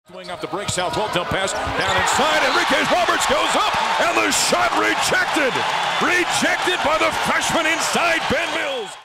Swing off the break, South Hotel pass, down inside, Enriquez Roberts goes up, and the shot rejected! Rejected by the freshman inside Ben Mills!